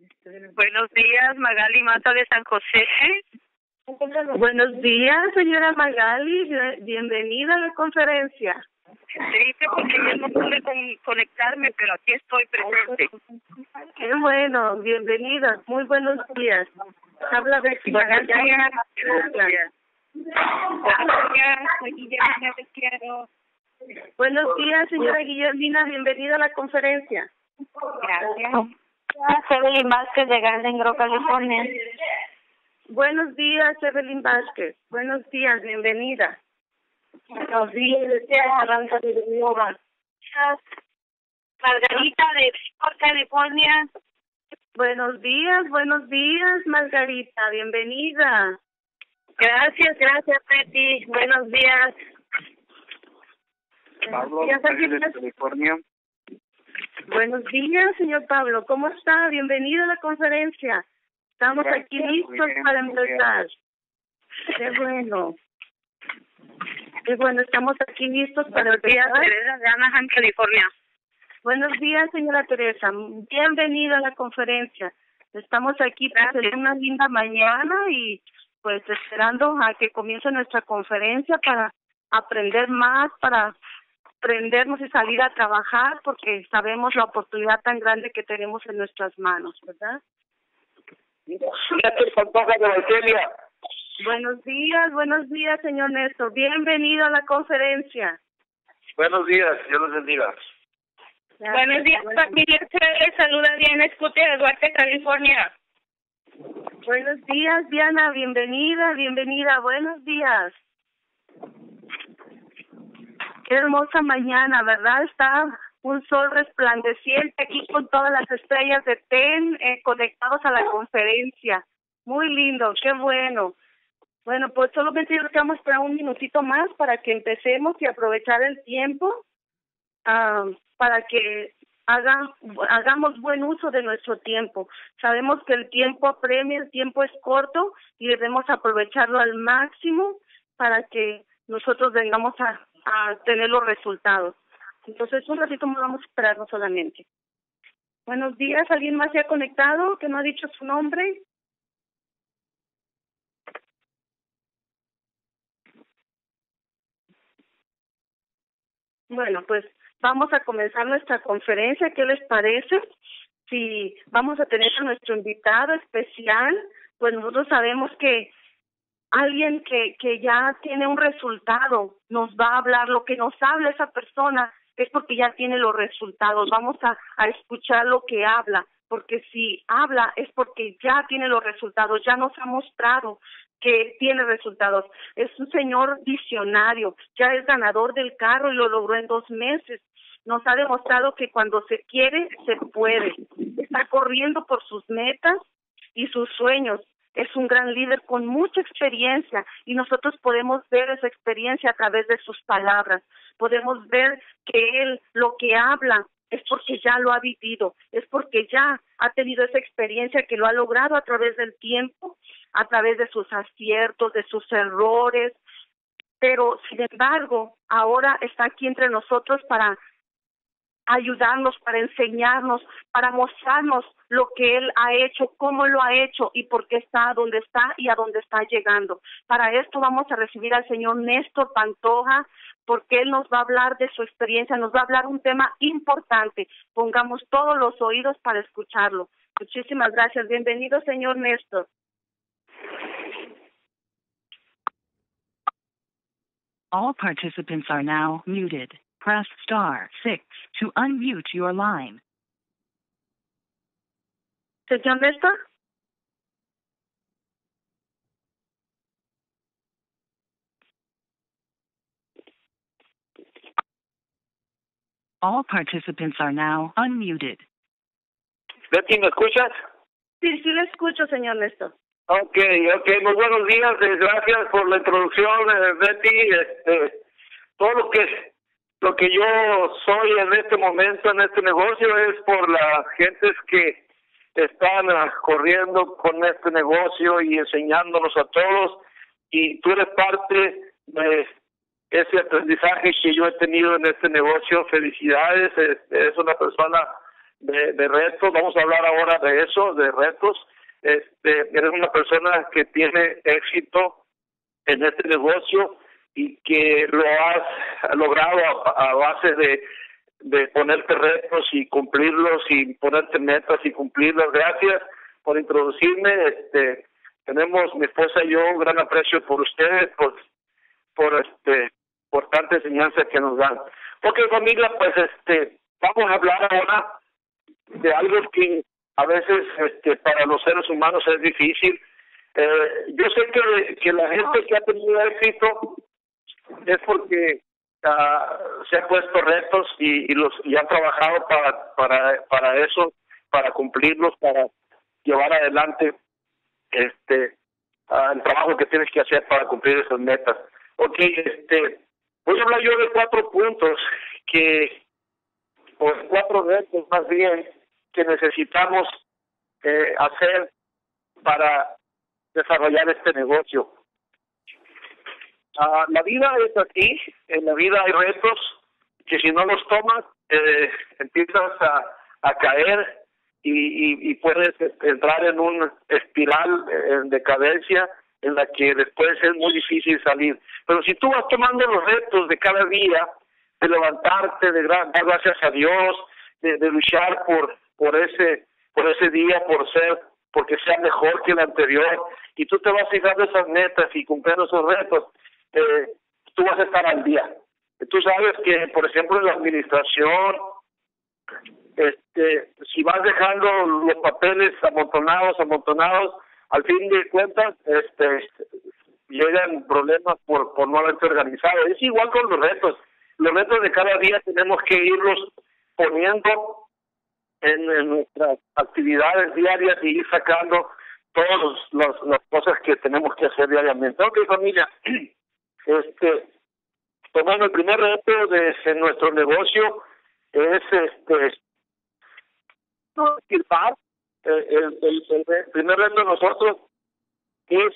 Buenos días, Magali Mata de San José. Buenos días, señora Magali. Bienvenida a la conferencia. Triste porque yo no pude conectarme, pero aquí estoy presente. Qué bueno, bienvenida. Muy buenos días. Habla de Buenos días. Soy Guillermina Pesquero. Buenos días, señora Guillermina. Bienvenida a la conferencia. Gracias. Evelyn Vázquez de Garden Grove, California. Buenos días, Evelyn Vázquez. Buenos días, bienvenida. Buenos días, Aranza de Nueva. Margarita de California. Buenos días, Margarita. Bienvenida. Gracias, Betty. Buenos días. Pablo de California. Buenos días, señor Pablo. ¿Cómo está? Bienvenido a la conferencia. Estamos aquí listos para empezar. Qué bueno. Qué bueno, estamos aquí listos para empezar. Buenos días, Teresa de Anaheim, California. Buenos días, señora Teresa. Bienvenida a la conferencia. Estamos aquí para hacer una linda mañana y pues esperando a que comience nuestra conferencia para aprender más, para aprendernos y salir a trabajar porque sabemos la oportunidad tan grande que tenemos en nuestras manos, ¿verdad? Néstor Pantoja de Valselia. Buenos días, señor Néstor. Bienvenido a la conferencia. Buenos días, Dios los bendiga. Buenos días, familia. Les saluda Diana Escute de Duarte, California. Buenos días, Diana. Bienvenida. Buenos días. Qué hermosa mañana, ¿verdad? Está un sol resplandeciente aquí con todas las estrellas de TEN conectados a la conferencia. Muy lindo, qué bueno. Bueno, pues solamente yo creo que vamos a esperar un minutito más para que empecemos y aprovechar el tiempo para que hagamos buen uso de nuestro tiempo. Sabemos que el tiempo apremia, el tiempo es corto y debemos aprovecharlo al máximo para que nosotros vengamos a tener los resultados. Entonces, un ratito más vamos a esperarnos solamente. Buenos días, ¿alguien más se ha conectado que no ha dicho su nombre? Bueno, pues vamos a comenzar nuestra conferencia. ¿Qué les parece? Si vamos a tener a nuestro invitado especial, pues nosotros sabemos que alguien que ya tiene un resultado nos va a hablar. Lo que nos habla esa persona es porque ya tiene los resultados. Vamos a escuchar lo que habla, porque si habla es porque ya tiene los resultados, ya nos ha mostrado que tiene resultados. Es un señor visionario, ya es ganador del carro y lo logró en 2 meses. Nos ha demostrado que cuando se quiere, se puede. Está corriendo por sus metas y sus sueños. Es un gran líder con mucha experiencia y nosotros podemos ver esa experiencia a través de sus palabras. Podemos ver que él lo que habla es porque ya lo ha vivido, es porque ya ha tenido esa experiencia que lo ha logrado a través del tiempo, a través de sus aciertos, de sus errores, pero sin embargo ahora está aquí entre nosotros para ayudarnos, para enseñarnos, para mostrarnos lo que él ha hecho, cómo lo ha hecho y por qué está donde está y a dónde está llegando. Para esto vamos a recibir al señor Néstor Pantoja, porque él nos va a hablar de su experiencia, nos va a hablar un tema importante. Pongamos todos los oídos para escucharlo. Muchísimas gracias. Bienvenido, señor Néstor. All participants are now muted. Press *6 to unmute your line. Señor Néstor. All participants are now unmuted. Betty, ¿me escuchas? Sí, le escucho, señor Néstor. Okay, muy buenos días. Gracias por la introducción, Betty. Todo lo que yo soy en este momento, en este negocio, es por las gentes que están corriendo con este negocio y enseñándonos a todos, y tú eres parte de ese aprendizaje que yo he tenido en este negocio. Felicidades, es una persona de retos. Vamos a hablar ahora de eso, de retos. Eres una persona que tiene éxito en este negocio y que lo has logrado a base de ponerte retos y cumplirlos y ponerte metas y cumplirlos. Gracias por introducirme. Tenemos mi esposa y yo un gran aprecio por ustedes, por tanta enseñanza que nos dan. Ok, familia, pues vamos a hablar ahora de algo que a veces para los seres humanos es difícil. Yo sé que la gente que ha tenido éxito es porque se han puesto retos y han trabajado para eso, para cumplirlos, para llevar adelante el trabajo que tienes que hacer para cumplir esas metas. Ok, voy a hablar yo de 4 puntos o 4 retos más bien que necesitamos hacer para desarrollar este negocio. La vida es así, en la vida hay retos que si no los tomas empiezas a caer y puedes entrar en una espiral en decadencia en la que después es muy difícil salir. Pero si tú vas tomando los retos de cada día, de levantarte, de dar gracias a Dios, de luchar por ese día, porque sea mejor que el anterior, y tú te vas fijando esas metas y cumpliendo esos retos, tú vas a estar al día. Tú sabes que, por ejemplo, en la administración, si vas dejando los papeles amontonados, al fin de cuentas, llegan problemas por no haberte organizado. Es igual con los retos. Los retos de cada día tenemos que irlos poniendo en nuestras actividades diarias y ir sacando todas las cosas que tenemos que hacer diariamente. Ok, familia, bueno, el primer reto de nuestro negocio es el primer reto de nosotros es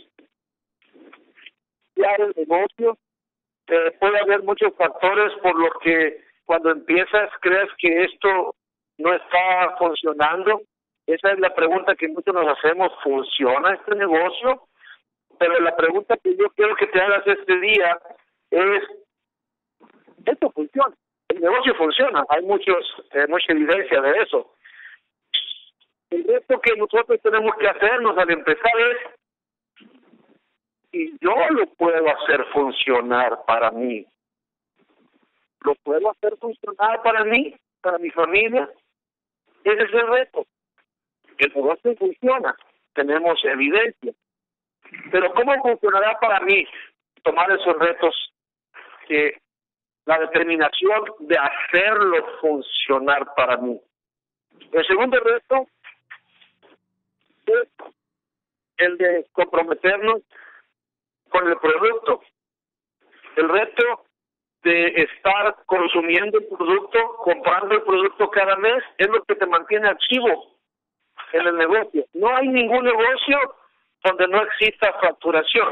crear el negocio. Puede haber muchos factores por los que cuando empiezas crees que esto no está funcionando. Esa es la pregunta que muchos nos hacemos. ¿Funciona este negocio? Pero la pregunta que yo quiero que te hagas este día es, ¿esto funciona? El negocio funciona. Hay mucha evidencia de eso. El reto que nosotros tenemos que hacernos al empezar es, y yo lo puedo hacer funcionar para mí. ¿Lo puedo hacer funcionar para mí, para mi familia? Ese es el reto. El negocio funciona, tenemos evidencia. Pero ¿cómo funcionará para mí tomar esos retos? Que la determinación de hacerlo funcionar para mí. El segundo reto es el de comprometernos con el producto. El reto de estar consumiendo el producto, comprando el producto cada mes, es lo que te mantiene activo en el negocio. No hay ningún negocio donde no exista facturación.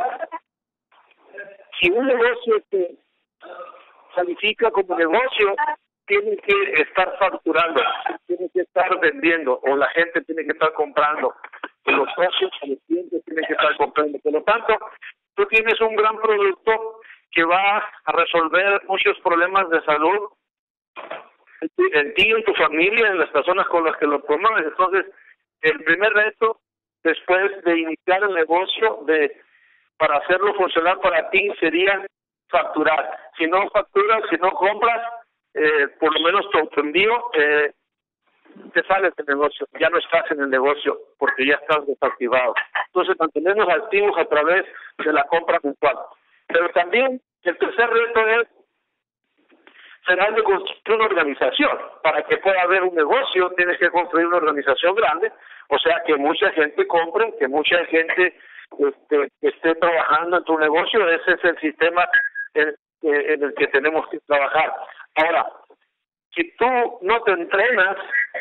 Si un negocio se califica como negocio, tiene que estar facturando, tiene que estar vendiendo, o la gente tiene que estar comprando, o los socios o los clientes tienen que estar comprando. Por lo tanto, tú tienes un gran producto que va a resolver muchos problemas de salud en ti, en tu familia, en las personas con las que lo promueves. Entonces, el primer reto, después de iniciar el negocio, para hacerlo funcionar para ti, sería facturar. Si no facturas, si no compras, por lo menos tu autoenvío, te sales del negocio, ya no estás en el negocio porque ya estás desactivado. Entonces, mantenernos activos a través de la compra mensual. Pero también el tercer reto será el de construir una organización. Para que pueda haber un negocio, tienes que construir una organización grande, o sea, que mucha gente compre, que mucha gente esté trabajando en tu negocio. Ese es el sistema en el que tenemos que trabajar. Ahora, si tú no te entrenas,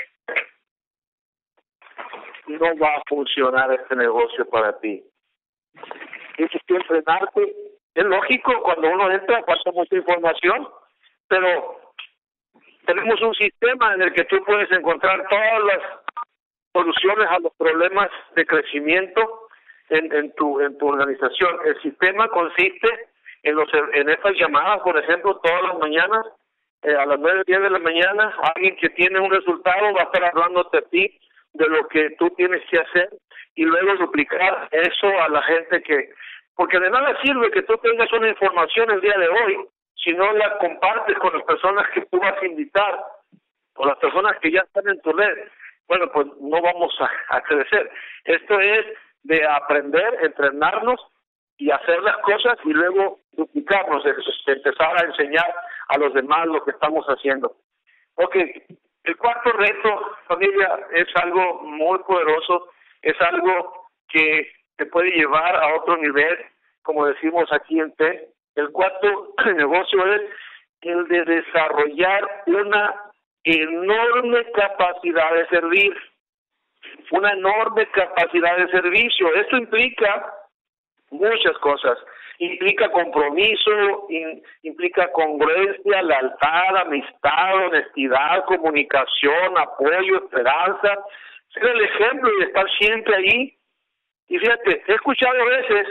no va a funcionar este negocio para ti. Tienes que entrenarte. Es lógico, cuando uno entra, pasa mucha información, pero tenemos un sistema en el que tú puedes encontrar todas las soluciones a los problemas de crecimiento en tu organización. El sistema consiste en estas llamadas, por ejemplo, todas las mañanas, a las 9, 10 de la mañana, alguien que tiene un resultado va a estar hablándote a ti de lo que tú tienes que hacer y luego duplicar eso a la gente porque de nada sirve que tú tengas una información el día de hoy si no la compartes con las personas que tú vas a invitar o las personas que ya están en tu red. Bueno, pues no vamos a crecer. Esto es de aprender, entrenarnos y hacer las cosas y luego duplicarnos, empezar a enseñar a los demás lo que estamos haciendo. Ok, el cuarto reto, familia, es algo muy poderoso, es algo que te puede llevar a otro nivel, como decimos aquí en TED. El cuarto negocio es el de desarrollar una enorme capacidad de servir, una enorme capacidad de servicio. Esto implica muchas cosas. Implica compromiso, implica congruencia, lealtad, amistad, honestidad, comunicación, apoyo, esperanza, ser el ejemplo y estar siempre ahí. Y fíjate, he escuchado a veces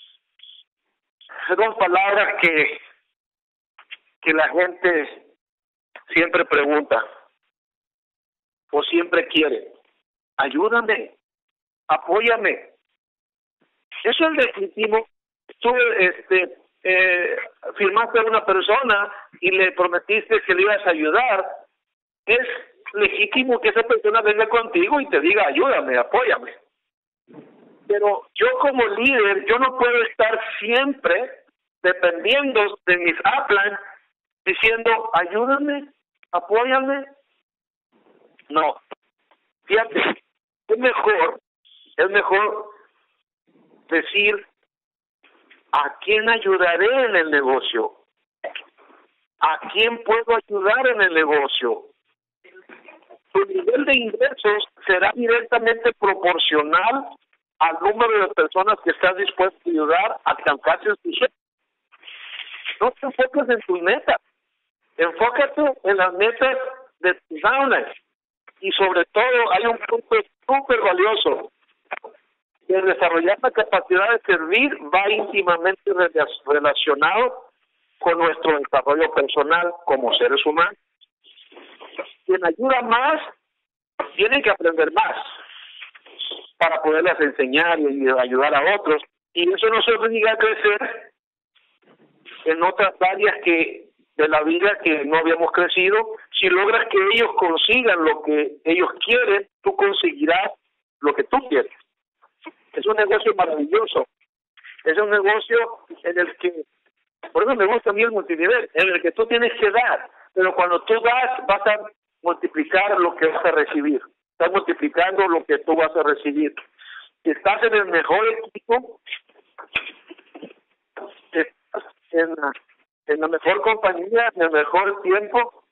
dos palabras que la gente siempre pregunta o siempre quiere: ayúdame, apóyame. Eso es legítimo. Tú firmaste a una persona y le prometiste que le ibas a ayudar. Es legítimo que esa persona venga contigo y te diga: ayúdame, apóyame. Pero yo como líder, yo no puedo estar siempre dependiendo de mis upline diciendo: ayúdame, apóyame. No. Fíjate, es mejor decir: ¿a quién ayudaré en el negocio? ¿A quién puedo ayudar en el negocio? Tu nivel de ingresos será directamente proporcional al número de personas que estás dispuesto a ayudar a alcanzar sus sueños. No te enfoques en tus metas, enfócate en las metas de tus downlines. Y sobre todo hay un punto súper valioso: el desarrollar la capacidad de servir va íntimamente relacionado con nuestro desarrollo personal como seres humanos. Quien ayuda más tiene que aprender más para poderlas enseñar y ayudar a otros, y eso nos obliga a crecer en otras áreas de la vida que no habíamos crecido. Si logras que ellos consigan lo que ellos quieren, tú conseguirás lo que tú quieres. Es un negocio maravilloso. Es un negocio en el que, por eso me gusta a mí el multinivel, en el que tú tienes que dar, pero cuando tú das, vas a multiplicar lo que vas a recibir. Estás multiplicando lo que tú vas a recibir. Si estás en el mejor equipo, estás en la mejor compañía, en el mejor tiempo.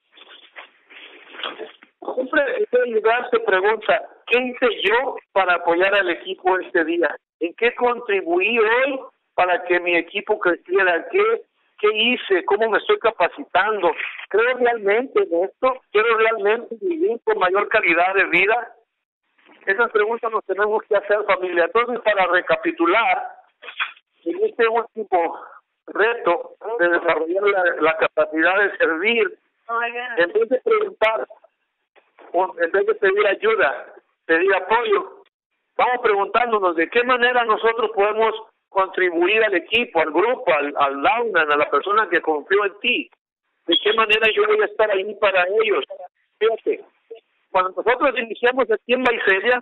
Siempre el lugar se pregunta: ¿qué hice yo para apoyar al equipo este día? ¿En qué contribuí hoy para que mi equipo creciera? ¿Qué hice? ¿Cómo me estoy capacitando? ¿Creo realmente en esto? ¿Quiero realmente vivir con mayor calidad de vida? Esas preguntas nos tenemos que hacer, familia. Entonces, para recapitular, en este último reto de desarrollar la capacidad de servir, en vez de preguntar, en vez de pedir ayuda, pedir apoyo, vamos preguntándonos de qué manera nosotros podemos contribuir al equipo, al grupo, al downline, a la persona que confió en ti. De qué manera yo voy a estar ahí para ellos. Fíjate, cuando nosotros iniciamos aquí en Vaiselia,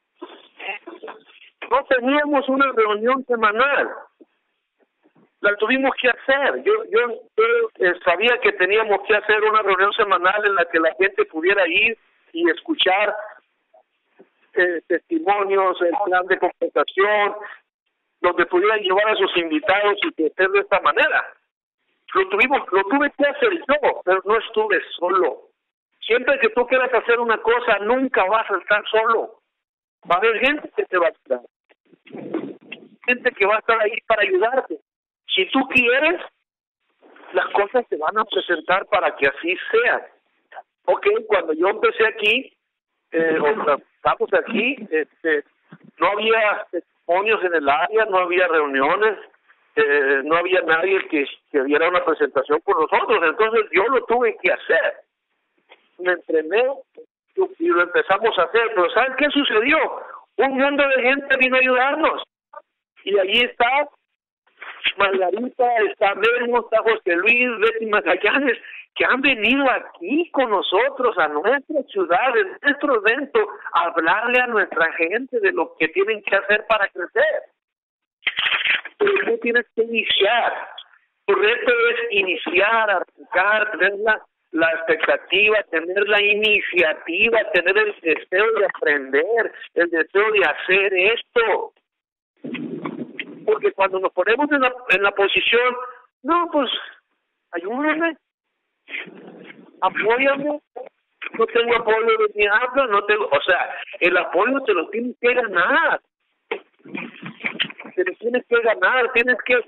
no teníamos una reunión semanal. La tuvimos que hacer. Yo sabía que teníamos que hacer una reunión semanal en la que la gente pudiera ir y escuchar testimonios, el plan de compensación, donde pudieran llevar a sus invitados y crecer de esta manera. Lo tuve que hacer yo, pero no estuve solo. Siempre que tú quieras hacer una cosa, nunca vas a estar solo. Va a haber gente que te va a ayudar, gente que va a estar ahí para ayudarte. Si tú quieres, las cosas se van a presentar para que así sea. cuando yo empecé aquí, estamos aquí, no había testimonios en el área, no había reuniones, no había nadie que diera una presentación por nosotros, entonces yo lo tuve que hacer. Me entrené y lo empezamos a hacer, pero ¿saben qué sucedió? Un mundo de gente vino a ayudarnos, y allí está Margarita, está Memo, está José Luis, Betty Magallanes, que han venido aquí con nosotros a nuestra ciudad, en nuestro evento, a hablarle a nuestra gente de lo que tienen que hacer para crecer. Pero tú tienes que iniciar. Tu reto es iniciar, arrancar, tener la expectativa, tener la iniciativa, tener el deseo de aprender, el deseo de hacer esto. Porque cuando nos ponemos en la posición, no, pues, ayúdame, apóyame, no tengo apoyo de mi habla, no tengo, o sea, el apoyo te lo tienes que ganar, tienes que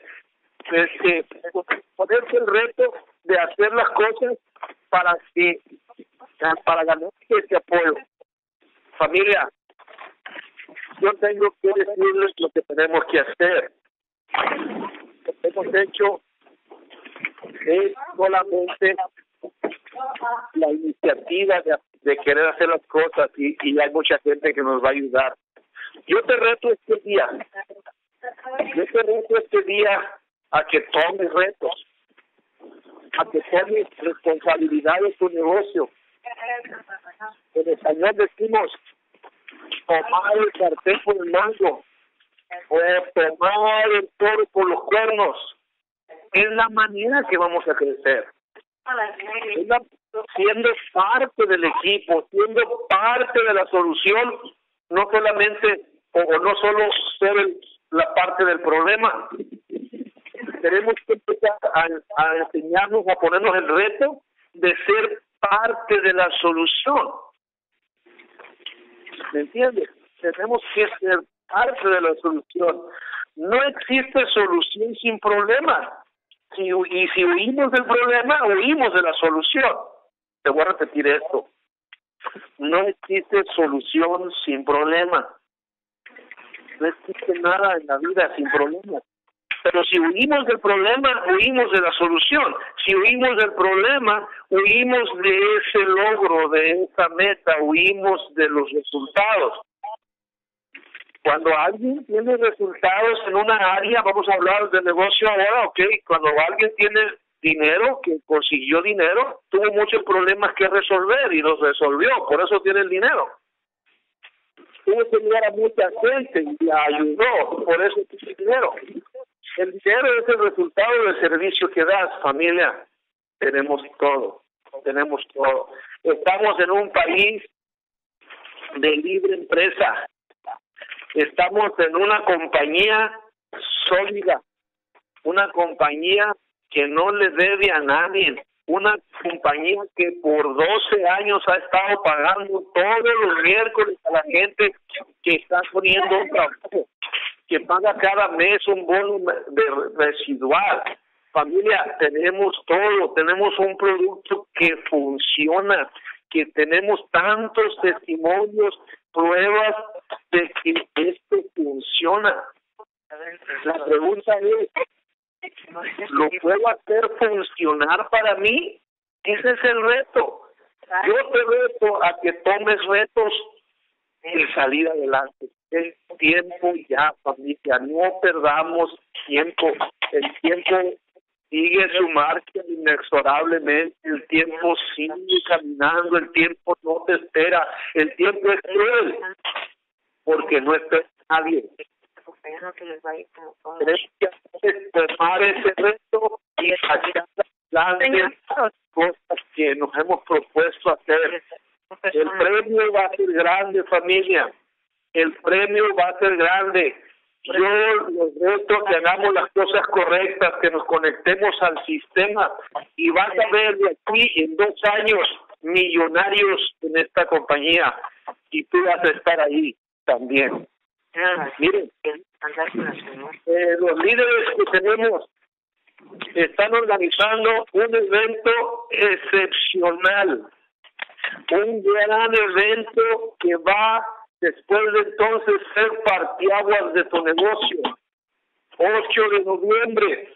ponerte el reto de hacer las cosas para ganar ese apoyo. Familia, yo tengo que decirles lo que tenemos que hacer. Lo que hemos hecho es solamente la iniciativa de querer hacer las cosas y hay mucha gente que nos va a ayudar. Yo te reto este día a que tomes retos, a que tomes responsabilidad de tu negocio. En español decimos tomar el sartén por el mango o tomar el toro por los cuernos. Es la manera que vamos a crecer. Siendo parte del equipo, siendo parte de la solución, no solamente o no solo ser la parte del problema. Tenemos que empezar a enseñarnos, a ponernos el reto de ser parte de la solución. ¿Me entiendes? Tenemos que ser parte de la solución. No existe solución sin problema. Si huimos del problema, huimos de la solución. Te voy a repetir esto. No existe solución sin problema. No existe nada en la vida sin problemas. Pero si huimos del problema, huimos de la solución. Si huimos del problema, huimos de ese logro, de esa meta, huimos de los resultados. Cuando alguien tiene resultados en una área, vamos a hablar de negocio ahora, ¿ok? Cuando alguien tiene dinero, que consiguió dinero, tuvo muchos problemas que resolver y los resolvió, por eso tiene el dinero. Tuvo que ayudar a mucha gente y la ayudó, por eso tiene dinero. El dinero es el resultado del servicio que das, familia. Tenemos todo. Estamos en un país de libre empresa. Estamos en una compañía sólida, una compañía que no le debe a nadie, una compañía que por 12 años ha estado pagando todos los miércoles a la gente que está poniendo un trabajo, que paga cada mes un bono residual. Familia, tenemos todo, tenemos un producto que funciona, que tenemos tantos testimonios, pruebas de que esto funciona. La pregunta es, ¿lo puedo hacer funcionar para mí? Ese es el reto. Yo te reto a que tomes retos en salir adelante. El tiempo ya, familia, no perdamos tiempo. El tiempo sigue su marcha inexorablemente, el tiempo sigue caminando, el tiempo no te espera, el tiempo es cruel, porque no espera nadie. Tenemos que tomar ese reto y sacar adelante cosas que nos hemos propuesto hacer. El premio va a ser grande, familia. El premio va a ser grande. Yo los reto que hagamos las cosas correctas, que nos conectemos al sistema y vas a ver de aquí en 2 años millonarios en esta compañía y tú vas a estar ahí también. Miren, los líderes que tenemos están organizando un evento excepcional. un gran evento que va después de entonces ser parteaguas de tu negocio. 8 de noviembre,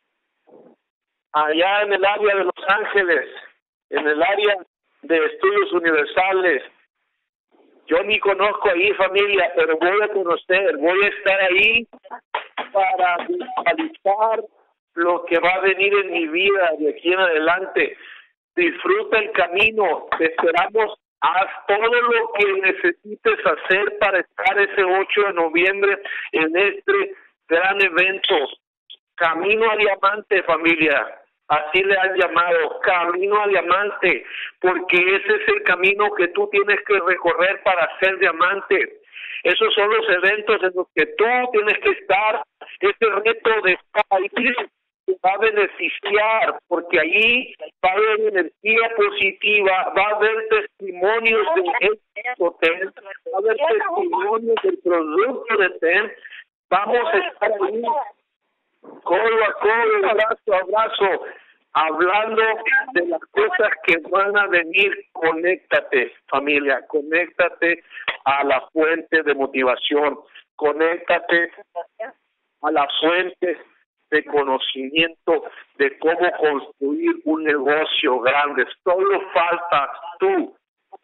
allá en el área de Los Ángeles, en el área de Estudios Universales. Yo ni conozco ahí, familia, pero voy a conocer, voy a estar ahí para visualizar lo que va a venir en mi vida de aquí en adelante. Disfruta el camino, te esperamos, haz todo lo que necesites hacer para estar ese 8 de noviembre en este gran evento. Camino a Diamante, familia. Así le han llamado, Camino a Diamante, porque ese es el camino que tú tienes que recorrer para ser diamante. Esos son los eventos en los que tú tienes que estar. Ese reto de estar ahí te va a beneficiar, porque allí va a haber energía positiva, va a haber testimonios de éxito, va a haber testimonios del producto de TEN. Vamos a estar ahí codo a codo, abrazo a abrazo, hablando de las cosas que van a venir. Conéctate, familia, conéctate a la fuente de motivación, conéctate a la fuente de conocimiento de cómo construir un negocio grande. Solo falta tú.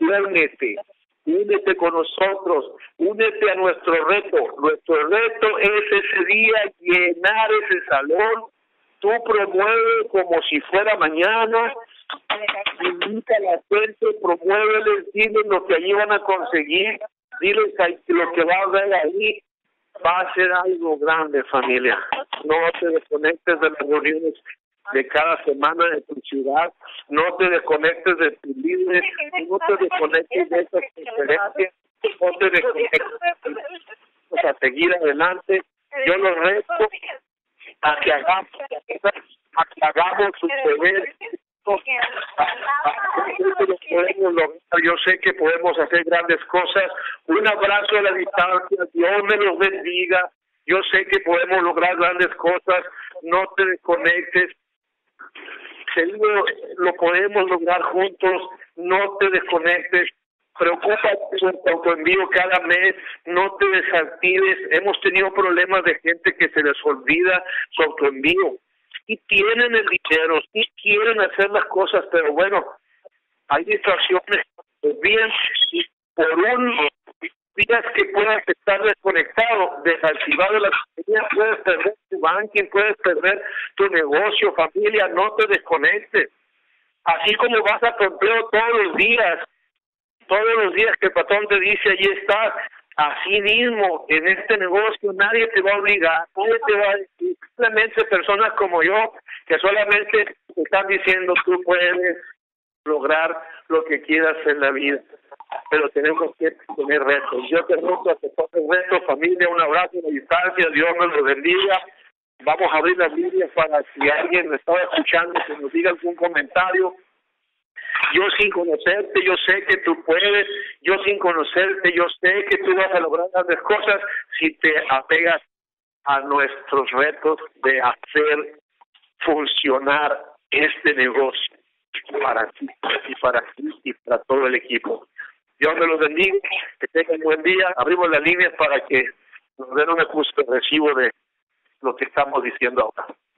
Únete con nosotros, únete a nuestro reto. Nuestro reto es ese día llenar ese salón. Tú promueve como si fuera mañana, invita a la gente, promuéveles, diles lo que allí van a conseguir, diles lo que va a haber ahí. Va a ser algo grande, familia. No te desconectes de las reuniones de cada semana de tu ciudad, no te desconectes de tus líderes, no te desconectes de esas conferencias, no te desconectes a seguir adelante. Yo los reto a que hagamos su deber. Yo sé que podemos hacer grandes cosas. Un abrazo a la distancia, Dios me los bendiga. Yo sé que podemos lograr grandes cosas. No te desconectes. Seguro lo podemos lograr juntos. No te desconectes. Preocúpate por tu autoenvío cada mes. No te desactives. Hemos tenido problemas de gente que se les olvida su autoenvío. Y tienen el dinero, y quieren hacer las cosas, pero bueno, hay distracciones. Pues bien, y por un días que puedas estar desconectado, desactivado de la compañía, puedes perder tu banking, puedes perder tu negocio, familia. No te desconectes. Así como vas a tu empleo todos los días que el patrón te dice, allí estás. Así mismo, en este negocio nadie te va a obligar, nadie te va a decir, simplemente personas como yo, que solamente te están diciendo tú puedes lograr lo que quieras en la vida, pero tenemos que tener retos. Yo te reto a que tomes retos, familia, un abrazo a la distancia, Dios nos lo bendiga. Vamos a abrir las líneas para si alguien me estaba escuchando, que nos diga algún comentario. Yo sin conocerte, yo sé que tú puedes. Yo sin conocerte, yo sé que tú vas a lograr grandes cosas si te apegas a nuestros retos de hacer funcionar este negocio para ti y para todo el equipo. Dios me los bendiga, que tengan un buen día. Abrimos las líneas para que nos den un ajuste de recibo de lo que estamos diciendo ahora.